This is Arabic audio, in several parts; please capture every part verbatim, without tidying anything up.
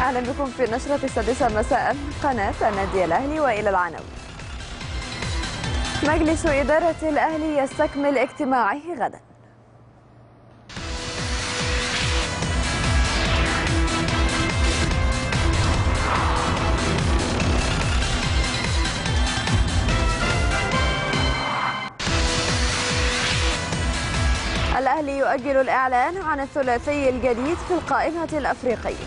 أهلا بكم في نشرة السادسة مساء قناة النادي الأهلي، وإلى العناوين. مجلس إدارة الأهلي يستكمل اجتماعه غدا. الأهلي يؤجل الإعلان عن الثلاثي الجديد في القائمة الأفريقية.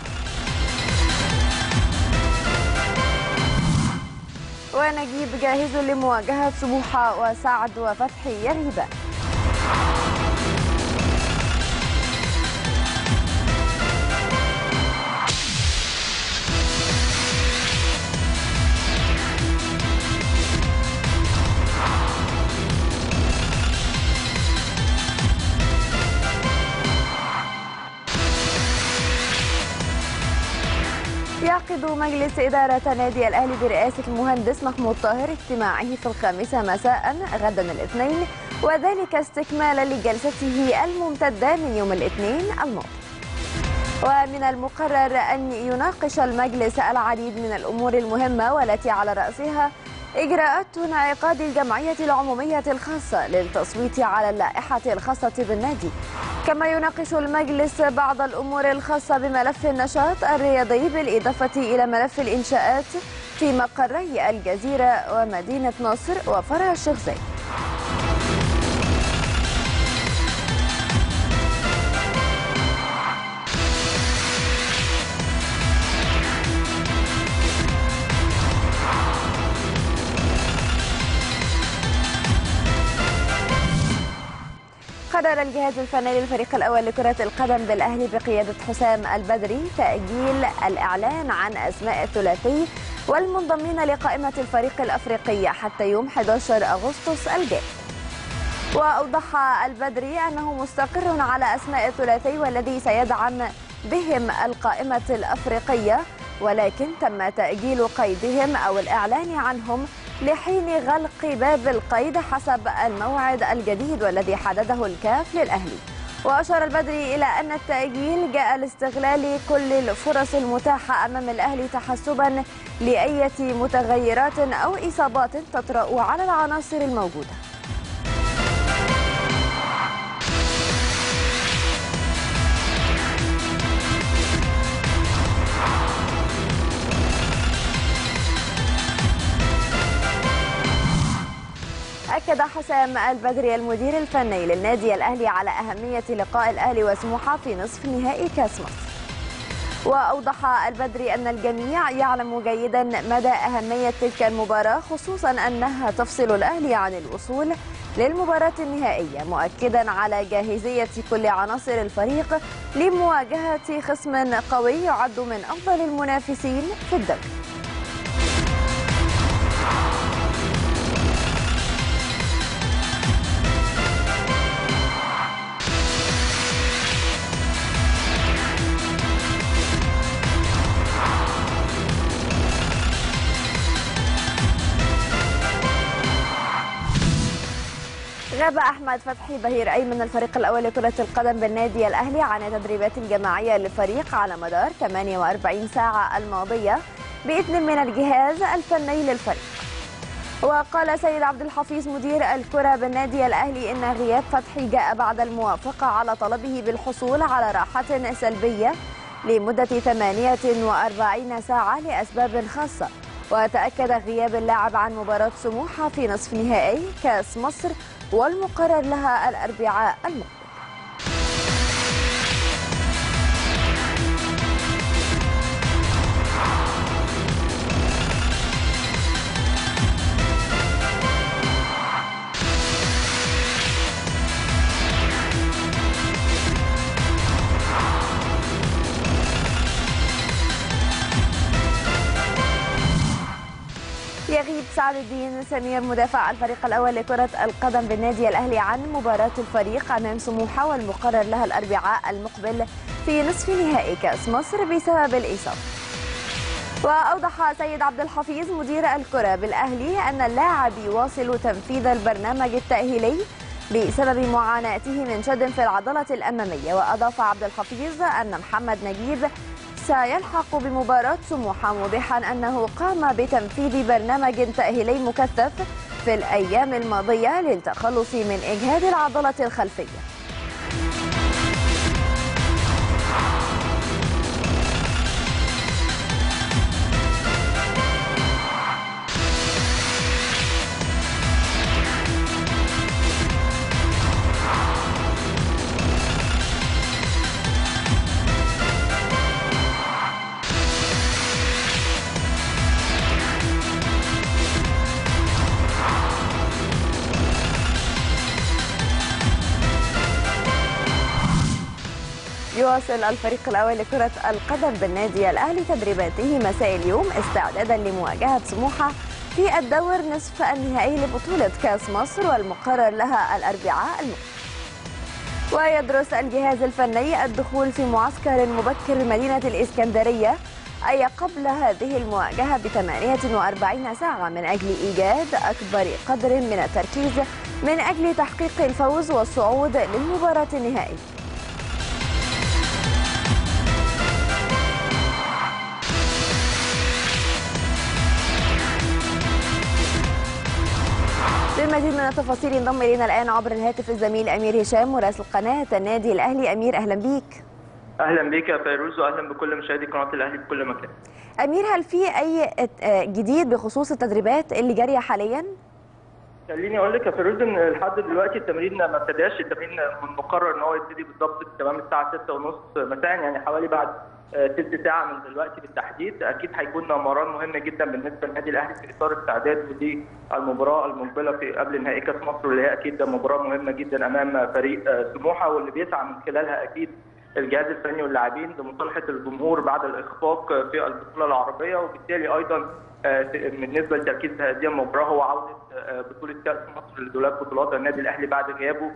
ونجيب جاهز لمواجهة سموحة، وسعد وفتحي يرهبان. يعقد مجلس إدارة نادي الأهلي برئاسة المهندس محمود طاهر اجتماعه في الخامسة مساء غدا الاثنين، وذلك استكمالا لجلسته الممتدة من يوم الاثنين الماضي. ومن المقرر أن يناقش المجلس العديد من الأمور المهمة، والتي على رأسها إجراءات انعقاد الجمعية العمومية الخاصة للتصويت على اللائحة الخاصة بالنادي. كما يناقش المجلس بعض الأمور الخاصة بملف النشاط الرياضي، بالإضافة إلى ملف الإنشاءات في مقري الجزيرة ومدينة نصر وفرع الشيخ زايد. قرر الجهاز الفني للفريق الأول لكرة القدم بالأهلي بقيادة حسام البدري تأجيل الإعلان عن أسماء الثلاثي والمنضمين لقائمة الفريق الأفريقية حتى يوم أحد عشر أغسطس الجاري. وأوضح البدري أنه مستقر على أسماء الثلاثي والذي سيدعم بهم القائمة الأفريقية، ولكن تم تأجيل قيدهم أو الإعلان عنهم لحين غلق باب القيد حسب الموعد الجديد والذي حدده الكاف للأهلي. وأشار البدري إلى أن التأجيل جاء لاستغلال كل الفرص المتاحة أمام الأهلي تحسبا لأية متغيرات أو إصابات تطرأ على العناصر الموجودة. أكد حسام البدري المدير الفني للنادي الأهلي على أهمية لقاء الأهلي وسموحة في نصف نهائي كأس مصر. وأوضح البدري أن الجميع يعلم جيدا مدى أهمية تلك المباراة، خصوصا أنها تفصل الأهلي عن الوصول للمباراة النهائية، مؤكدا على جاهزية كل عناصر الفريق لمواجهة خصم قوي يعد من أفضل المنافسين في الدوري. غاب أحمد فتحي ظهير أيمن الفريق الأول لكرة القدم بالنادي الأهلي عن التدريبات الجماعية للفريق على مدار ثمانية وأربعين ساعة الماضية بإذن من الجهاز الفني للفريق. وقال سيد عبد الحفيظ مدير الكرة بالنادي الأهلي إن غياب فتحي جاء بعد الموافقة على طلبه بالحصول على راحة سلبية لمدة ثمانية وأربعين ساعة لأسباب خاصة. وتأكد غياب اللاعب عن مباراة سموحة في نصف نهائي كأس مصر والمقرر لها الأربعاء المقبل. يغيب سعد الدين سمير مدافع الفريق الأول لكرة القدم بالنادي الأهلي عن مباراة الفريق أمام سموحة والمقرر لها الأربعاء المقبل في نصف نهائي كأس مصر بسبب الإصابة. وأوضح سيد عبد الحفيظ مدير الكرة بالأهلي أن اللاعب يواصل تنفيذ البرنامج التأهيلي بسبب معاناته من شد في العضلة الأمامية. وأضاف عبد الحفيظ أن محمد نجيب سيلحق بمباراة سموحة، موضحا أنه قام بتنفيذ برنامج تأهيلي مكثف في الأيام الماضية للتخلص من إجهاد العضلة الخلفية. يواصل الفريق الأول لكرة القدم بالنادي الأهلي تدريباته مساء اليوم استعدادا لمواجهة سموحة في الدور نصف النهائي لبطولة كأس مصر والمقرر لها الأربعاء المقبل. ويدرس الجهاز الفني الدخول في معسكر مبكر مدينة الإسكندرية أي قبل هذه المواجهة بثمانية وأربعين ساعة من أجل إيجاد أكبر قدر من التركيز من أجل تحقيق الفوز والصعود للمباراة النهائية. للمزيد من التفاصيل ينضم الينا الان عبر الهاتف الزميل امير هشام مراسل قناه النادي الاهلي. امير اهلا بيك. اهلا بيك يا فيروز واهلا بكل مشاهدي قناه الاهلي في كل مكان. امير، هل في اي جديد بخصوص التدريبات اللي جاريه حاليا؟ خليني اقول لك يا فيروز ان لحد دلوقتي التمرين ما ابتداش. التمرين من مقرر ان هو يبتدي بالضبط تمام الساعه ستة وثلاثين مساء، يعني حوالي بعد ثلث ساعه من دلوقتي بالتحديد. اكيد هيكون مران مهم جدا بالنسبه للنادي الاهلي في اطار استعداد للمباراه المقبله في قبل نهائي كاس مصر، واللي هي اكيد مباراه مهمه جدا امام فريق سموحه، واللي بيسعى من خلالها اكيد الجهاز الفني واللاعبين لمصالحه الجمهور بعد الاخفاق في البطوله العربيه. وبالتالي ايضا بالنسبه لتركيز هذه المباراه هو عوده بطوله كاس مصر لدولاب بطولات النادي الاهلي بعد غيابه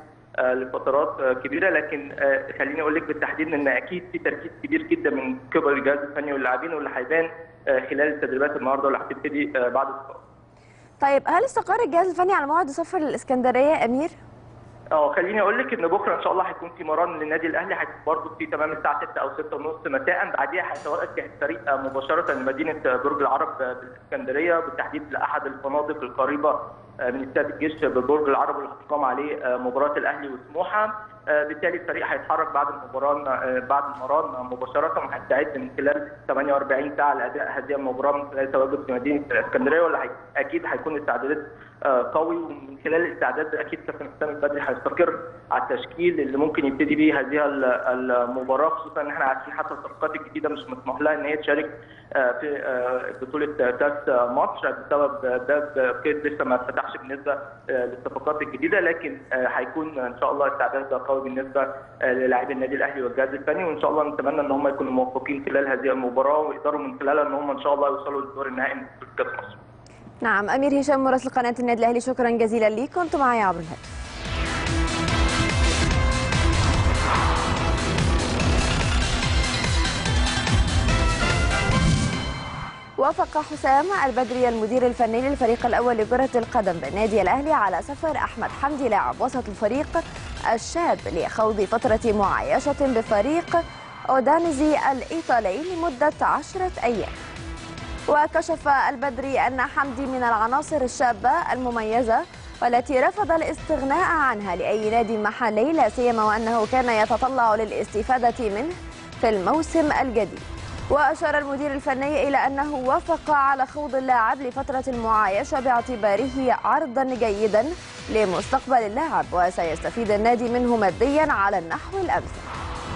لفترات كبيره. لكن خليني اقول لك بالتحديد ان اكيد في تركيز كبير جدا من قبل الجهاز الفني واللاعبين، واللي هيبان خلال التدريبات النهارده واللي هتبتدي بعد الصلاه. طيب هل استقر الجهاز الفني على موعد سفر للاسكندريه يا امير؟ اه خليني اقول لك ان بكره ان شاء الله هيكون في مران للنادي الاهلي، هيكون برضه في تمام الساعه ستة او ستة ونص مساء. بعديها هيتوجه الفريق مباشره لمدينه برج العرب بالاسكندريه، بالتحديد لاحد الفنادق القريبه من استاد الجيش ببرج العرب اللي هتقام عليه مباراه الاهلي وسموحه. بالتالي الفريق هيتحرك بعد المباراه بعد المران مباشره وهيستعد من خلال ثمانية وأربعين ساعه لاداء هذه المباراه من خلال تواجد في مدينه الاسكندريه، واللي اكيد هيكون استعدادات قوي. ومن خلال الاستعداد اكيد كابتن حسام البدري هيستقر على التشكيل اللي ممكن يبتدي بيه هذه المباراه، خصوصا ان احنا عارفين حتى الصفقات الجديده مش مسموح لها ان هي تشارك في بطوله كاس مصر بسبب باب قيد لسه ما اتفتحش بالنسبه للصفقات الجديده. لكن هيكون ان شاء الله استعداد قوي بالنسبه للاعبي النادي الاهلي والجهاز الفني، وان شاء الله نتمنى ان هم يكونوا موفقين خلال هذه المباراه ويقدروا من خلالها ان هم ان شاء الله يوصلوا للدور النهائي من بطوله كاس مصر. نعم، امير هشام مراسل قناه النادي الاهلي، شكرا جزيلا ليك، كنت معي عبر الهاتف. وافق حسام البدري المدير الفني للفريق الاول لكره القدم بالنادي الاهلي على سفر احمد حمدي لاعب وسط الفريق الشاب لخوض فتره معايشه بفريق اودانيزي الايطالي لمده عشره ايام. وكشف البدري أن حمدي من العناصر الشابة المميزة والتي رفض الاستغناء عنها لأي نادي محلي، لا سيما وأنه كان يتطلع للاستفادة منه في الموسم الجديد. وأشار المدير الفني إلى أنه وافق على خوض اللاعب لفترة المعايشة باعتباره عرضا جيدا لمستقبل اللاعب، وسيستفيد النادي منه ماديا على النحو الأمثل.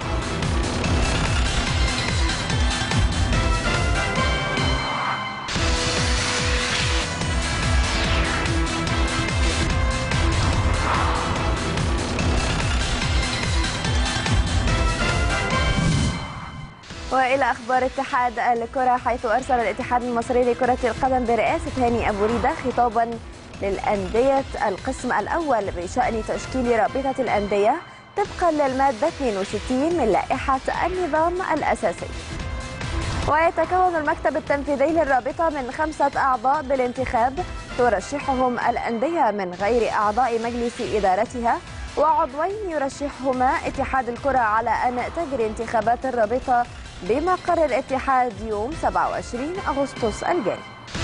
وإلى أخبار اتحاد الكرة، حيث أرسل الاتحاد المصري لكرة القدم برئاسة هاني أبو ريدة خطابا للأندية القسم الأول بشأن تشكيل رابطة الأندية طبقا للمادة اثنين وستين من لائحة النظام الأساسي. ويتكون المكتب التنفيذي للرابطة من خمسة أعضاء بالانتخاب ترشحهم الأندية من غير أعضاء مجلس إدارتها، وعضوين يرشحهما اتحاد الكرة على أن تجري انتخابات الرابطة بمقر الاتحاد يوم سبعة وعشرين أغسطس الجاري.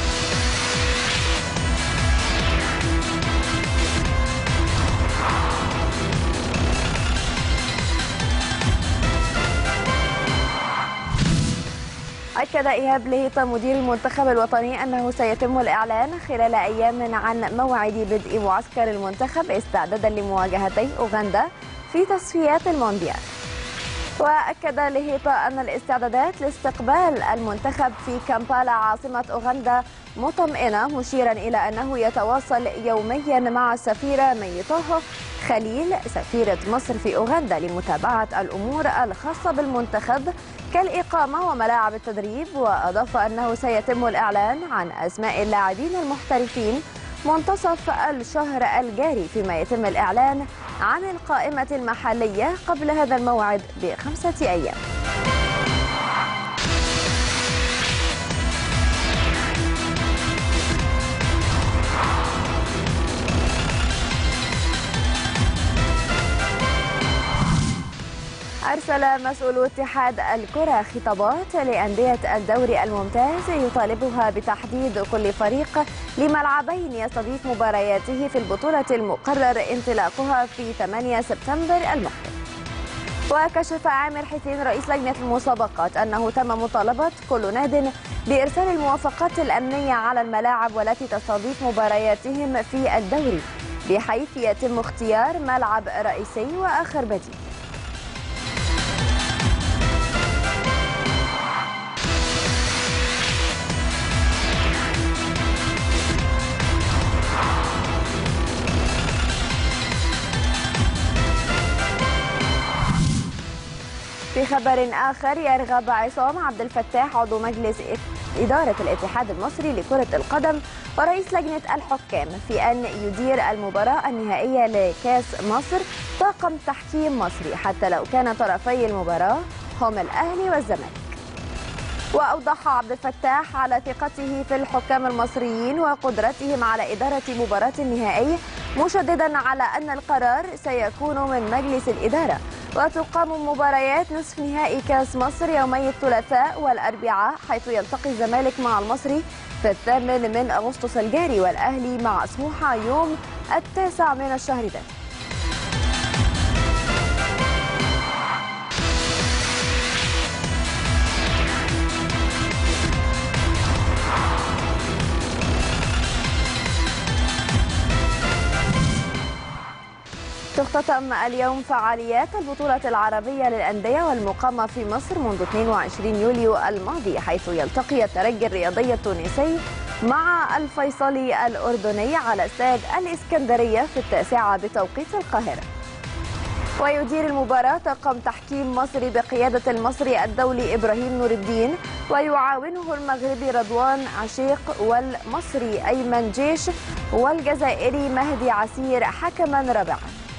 أكد إيهاب لهيطة مدير المنتخب الوطني أنه سيتم الإعلان خلال أيام عن موعد بدء معسكر المنتخب استعدادا لمواجهتي أوغندا في تصفيات المونديال. وأكد لهيطة أن الاستعدادات لاستقبال المنتخب في كامبالا عاصمة أوغندا مطمئنة، مشيرا إلى أنه يتواصل يوميا مع السفيرة مي طه خليل سفيرة مصر في أوغندا لمتابعة الأمور الخاصة بالمنتخب كالإقامة وملاعب التدريب. وأضاف أنه سيتم الإعلان عن أسماء اللاعبين المحترفين منتصف الشهر الجاري، فيما يتم الإعلان عن القائمة المحلية قبل هذا الموعد بخمسة أيام. أرسل مسؤولو اتحاد الكرة خطابات لأندية الدوري الممتاز يطالبها بتحديد كل فريق لملعبين يستضيف مبارياته في البطولة المقرر انطلاقها في ثمانية سبتمبر المقبل. وكشف عامر حسين رئيس لجنة المسابقات أنه تم مطالبة كل ناد بإرسال الموافقات الأمنية على الملاعب والتي تستضيف مبارياتهم في الدوري، بحيث يتم اختيار ملعب رئيسي وآخر بديل. في خبر آخر، يرغب عصام عبد الفتاح عضو مجلس إدارة الاتحاد المصري لكرة القدم ورئيس لجنة الحكام في أن يدير المباراة النهائية لكأس مصر طاقم تحكيم مصري حتى لو كان طرفي المباراة هم الأهلي والزمالك. وأوضح عبد الفتاح على ثقته في الحكام المصريين وقدرتهم على إدارة مباراة النهائي، مشددا على أن القرار سيكون من مجلس الإدارة. وتقام مباريات نصف نهائي كأس مصر يومي الثلاثاء والأربعاء، حيث يلتقي الزمالك مع المصري في الثامن من أغسطس الجاري والأهلي مع سموحة يوم التاسع من الشهر ده. تختتم اليوم فعاليات البطولة العربية للأندية والمقامة في مصر منذ اثنين وعشرين يوليو الماضي، حيث يلتقي الترجي الرياضي التونسي مع الفيصلي الأردني على استاد الإسكندرية في التاسعة بتوقيت القاهرة. ويدير المباراة طاقم تحكيم مصري بقيادة المصري الدولي إبراهيم نور الدين، ويعاونه المغربي رضوان عشيق والمصري أيمن جيش والجزائري مهدي عسير حكما رابعا.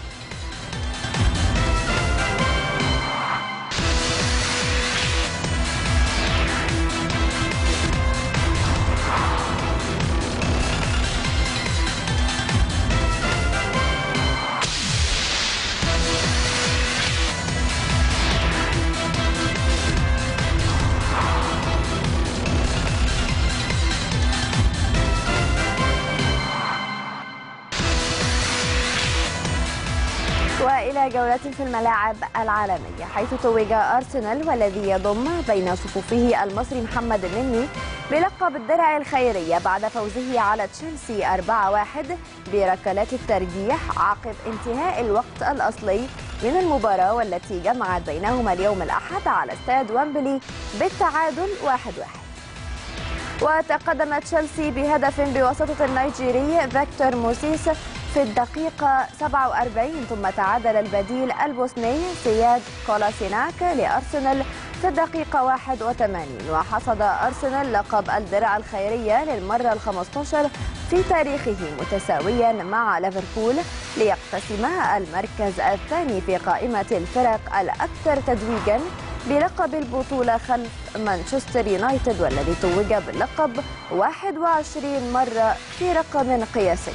وإلى جولة في الملاعب العالمية، حيث توج أرسنال والذي يضم بين صفوفه المصري محمد النني بلقب الدرع الخيرية بعد فوزه على تشيلسي أربعة واحد بركلات الترجيح عقب انتهاء الوقت الأصلي من المباراة، والتي جمعت بينهما اليوم الأحد على استاد ويمبلي بالتعادل واحد واحد. وتقدم تشيلسي بهدف بواسطة النيجيري فيكتور موسيس في الدقيقة سبعة وأربعين، ثم تعادل البديل البوسني سياد كولاسيناك لأرسنال في الدقيقة واحد وثمانين. وحصد أرسنال لقب الدرع الخيرية للمرة الخامسة عشرة في تاريخه، متساويا مع ليفربول ليقتسما المركز الثاني في قائمة الفرق الأكثر تتويجا بلقب البطولة خلف مانشستر يونايتد، والذي توج باللقب واحد وعشرين مرة في رقم قياسي.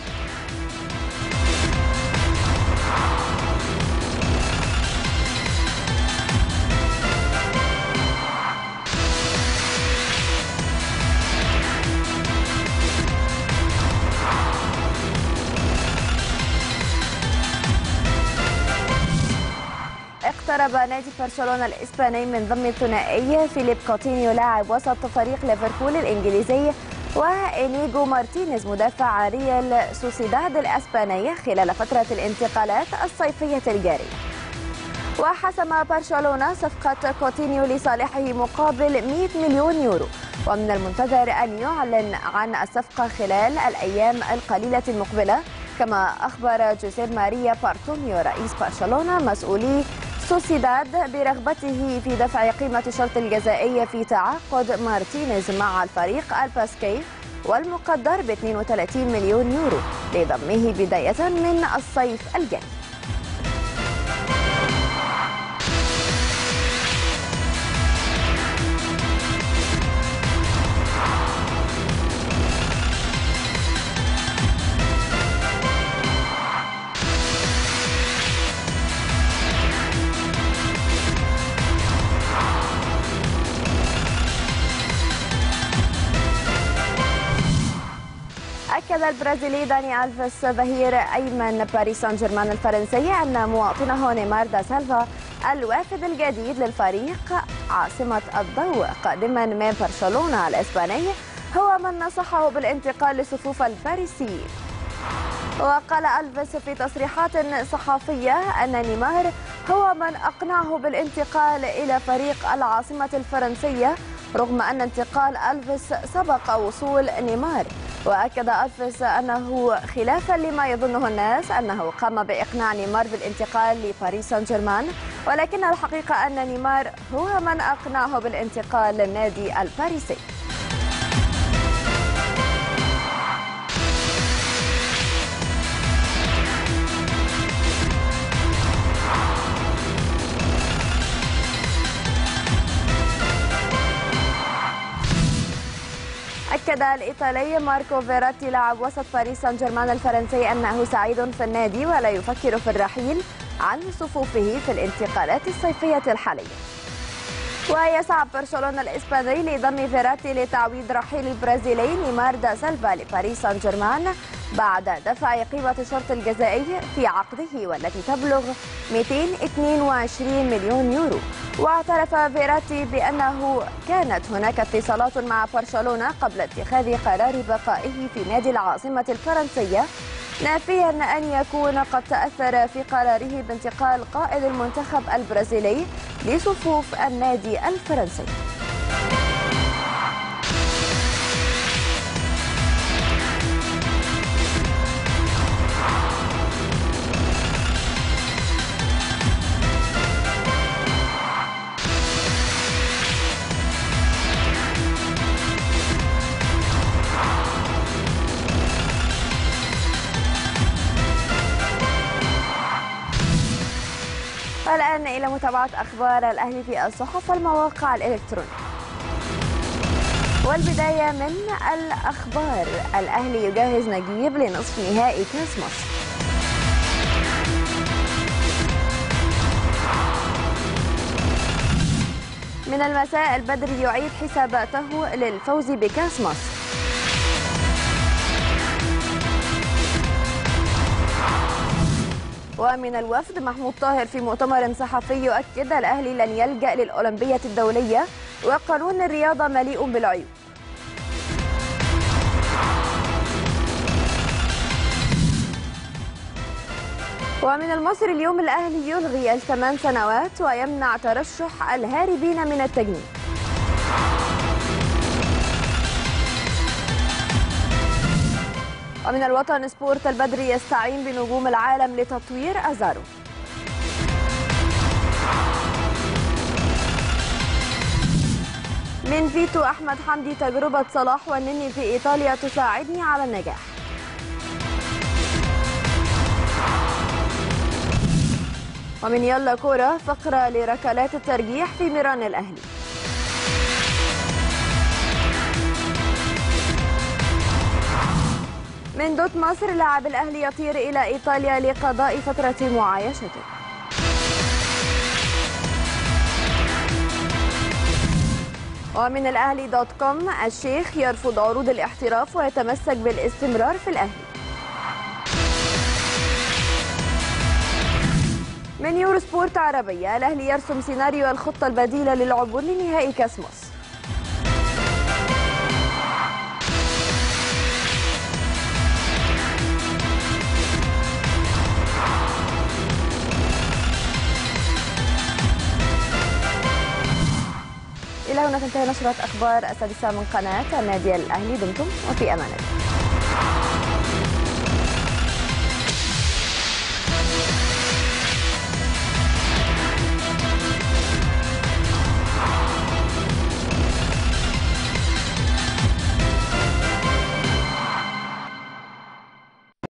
اقترب نادي برشلونة الإسباني من ضم الثنائي فيليب كوتينيو لاعب وسط فريق ليفربول الإنجليزي وإنيجو مارتينيز مدافع ريال سوسيداد الإسبانية خلال فترة الانتقالات الصيفية الجارية. وحسم برشلونة صفقة كوتينيو لصالحه مقابل مئة مليون يورو، ومن المنتظر أن يعلن عن الصفقة خلال الأيام القليلة المقبلة. كما أخبر جوزيب ماريا بارتوميو رئيس برشلونة مسؤولي سوسيداد برغبته في دفع قيمة الشرط الجزائي في تعاقد مارتينيز مع الفريق الباسكي والمقدر ب اثنين وثلاثين مليون يورو لضمه بداية من الصيف الجاري. أكد البرازيلي داني ألفيس ظهير أيمن باريس سان جيرمان الفرنسي أن مواطنه نيمار دا سيلفا الوافد الجديد للفريق عاصمة الضوء قادما من برشلونة الإسباني هو من نصحه بالانتقال لصفوف الباريسيين. وقال ألفيس في تصريحات صحفية أن نيمار هو من أقنعه بالانتقال إلى فريق العاصمة الفرنسية رغم أن انتقال ألفيس سبق وصول نيمار. وأكد ألفيس أنه خلافا لما يظنه الناس أنه قام بإقناع نيمار بالانتقال لباريس سان جيرمان، ولكن الحقيقة أن نيمار هو من أقنعه بالانتقال للنادي الباريسي. أكد الإيطالي ماركو فيراتي لاعب وسط باريس سان جيرمان الفرنسي أنه سعيد في النادي ولا يفكر في الرحيل عن صفوفه في الانتقالات الصيفية الحالية. ويسعى برشلونة الإسباني لضم فيراتي لتعويض رحيل البرازيلي نيمار دا سيلفا لباريس سان جيرمان بعد دفع قيمة الشرط الجزائي في عقده والتي تبلغ مئتين واثنين وعشرين مليون يورو. واعترف فيراتي بأنه كانت هناك اتصالات مع برشلونة قبل اتخاذ قرار بقائه في نادي العاصمة الفرنسية، نافيا أن يكون قد تأثر في قراره بانتقال قائد المنتخب البرازيلي لصفوف النادي الفرنسي. والآن إلى متابعة أخبار الأهلي في الصحف والمواقع الإلكترونية. والبداية من الأخبار. الأهلي يجهز نجيب لنصف نهائي كأس مصر. من المساء البدري يعيد حساباته للفوز بكأس مصر. ومن الوفد محمود طاهر في مؤتمر صحفي يؤكد الأهلي لن يلجأ للأولمبية الدولية وقانون الرياضة مليء بالعيوب. ومن المصري اليوم الأهلي يلغي الثمان سنوات ويمنع ترشح الهاربين من التجنيد. ومن الوطن سبورت البدري يستعين بنجوم العالم لتطوير أزارو. من فيتو أحمد حمدي تجربة صلاح والنني في إيطاليا تساعدني على النجاح. ومن يلا كورة فقرة لركلات الترجيح في ميران الأهلي. من دوت مصر لاعب الأهلي يطير إلى إيطاليا لقضاء فترة معايشته. ومن الأهلي دوت كوم الشيخ يرفض عروض الاحتراف ويتمسك بالاستمرار في الأهلي. من يورو سبورت عربية، الأهلي يرسم سيناريو الخطة البديلة للعبور لنهائي كأس مصر. إلى هنا تنتهي نشرة أخبار السادسة من قناة النادي الأهلي. دمتم وفي أمان الله.